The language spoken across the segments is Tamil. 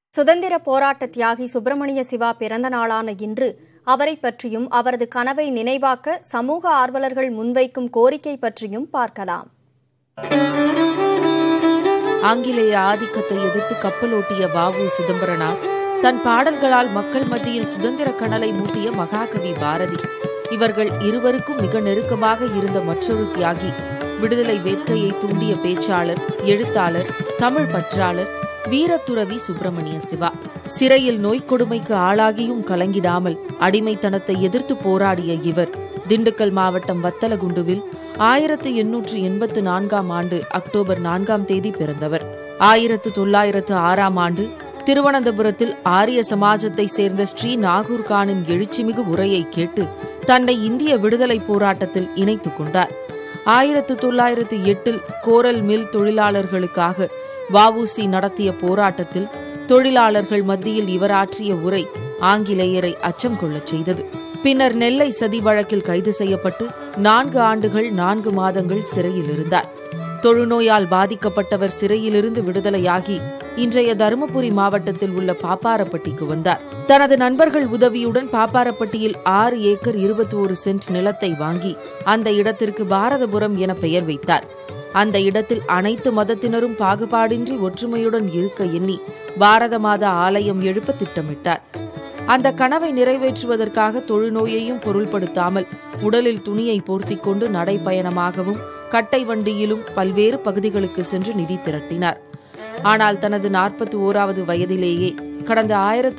சுதந்திர போராட்ட தியாகி சுப்பிரமணிய சிவா பிறந்த நாளான இன்று அவரை பற்றியும் அவரது கனவை நினைவாக்க சமூக ஆர்வலர்கள் முன்வைக்கும் கோரிக்கை பற்றியும் பார்க்கலாம். ஆங்கிலேய ஆதிக்கத்தை எதிர்த்து கப்பலோட்டிய வ.உ. சிதம்பரனார் தன் பாடல்களால் மக்கள் மத்தியில் சுதந்திர கனலை மூட்டிய மகாகவி பாரதி. இவர்கள் இருவருக்கும் மிக நெருக்கமாக இருந்த மற்றொரு தியாகி, விடுதலை வேட்கையை தூண்டிய பேச்சாளர், எழுத்தாளர், தமிழ் பற்றாளர், வீரத்துறவி சுப்பிரமணிய சிவா. சிறையில் நோய்க்கொடுமைக்கு ஆளாகியும் கலங்கிடாமல் அடிமைத்தனத்தை எதிர்த்து போராடிய இவர் திண்டுக்கல் மாவட்டம் வத்தலகுண்டுவில் 1884ஆம் ஆண்டு அக்டோபர் 4ஆம் தேதி பிறந்தவர். 1906ஆம் ஆண்டு திருவனந்தபுரத்தில் ஆரிய சமாஜத்தை சேர்ந்த ஸ்ரீ நாகூர்கானின் எழுச்சிமிகு உரையை கேட்டு தன்னை இந்திய விடுதலை போராட்டத்தில் இணைத்துக் கொண்டார். 1908 கோரல் மில் தொழிலாளர்களுக்காக வ.உ.சி. நடத்திய போராட்டத்தில் தொழிலாளர்கள் மத்தியில் இவர் ஆற்றிய உரை ஆங்கிலேயரை அச்சம் கொள்ளச் செய்தது. பின்னர் நெல்லை சதி வழக்கில் கைது செய்யப்பட்டு 4 ஆண்டுகள் 4 மாதங்கள் சிறையில் இருந்தார். தொழுநோயால் பாதிக்கப்பட்டவர் சிறையிலிருந்து விடுதலையாகி இன்றைய தருமபுரி மாவட்டத்தில் உள்ள பாப்பாரப்பட்டிக்கு வந்தார். தனது நண்பர்கள் உதவியுடன் பாப்பாரப்பட்டியில் 6 ஏக்கர் 21 சென்ட் நிலத்தை வாங்கி அந்த இடத்திற்கு பாரதபுரம் என பெயர் வைத்தார். அந்த இடத்தில் அனைத்து மதத்தினரும் பாகுபாடின்றி ஒற்றுமையுடன் இருக்க எண்ணி பாரத மாதா ஆலயம் எழுப்ப திட்டமிட்டார். அந்த கனவை நிறைவேற்றுவதற்காக தொழுநோயையும் பொருள்படுத்தாமல் உடலில் துணியை போர்த்திக் கொண்டு நடைப்பயணமாகவும் கட்டை வண்டியிலும் பல்வேறு பகுதிகளுக்கு சென்று நிதி திரட்டினார். ஆனால் தனது 41வது வயதிலேயே கடந்த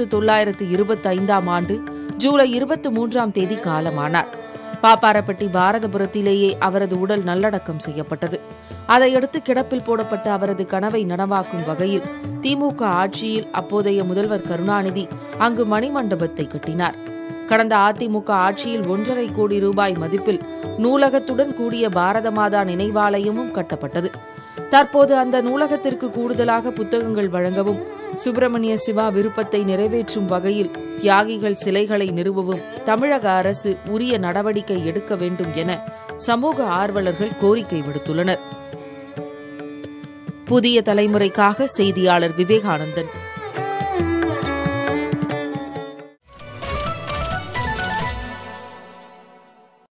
1925ஆம் ஆண்டு ஜூலை 23ஆம் தேதி காலமானார். பாப்பாரப்பட்டி பாரதபுரத்திலேயே அவரது உடல் நல்லடக்கம் செய்யப்பட்டது. அதையடுத்து கிடப்பில் போடப்பட்ட அவரது கனவை நனவாக்கும் வகையில் திமுக ஆட்சியில் அப்போதைய முதல்வர் கருணாநிதி அங்கு மணிமண்டபத்தை கட்டினார். கடந்த அதிமுக ஆட்சியில் 1.5 கோடி ரூபாய் மதிப்பில் நூலகத்துடன் கூடிய பாரத மாதா நினைவாலயமும் கட்டப்பட்டது. தற்போது அந்த நூலகத்திற்கு கூடுதலாக புத்தகங்கள் வழங்கவும் சுப்பிரமணிய சிவா விருப்பத்தை நிறைவேற்றும் வகையில் தியாகிகள் சிலைகளை நிறுவவும் தமிழக அரசு உரிய நடவடிக்கை எடுக்க வேண்டும் என சமூக ஆர்வலர்கள் கோரிக்கை விடுத்துள்ளனர். புதிய தலைமுறைக்காக செய்தியாளர் விவேகானந்தன்.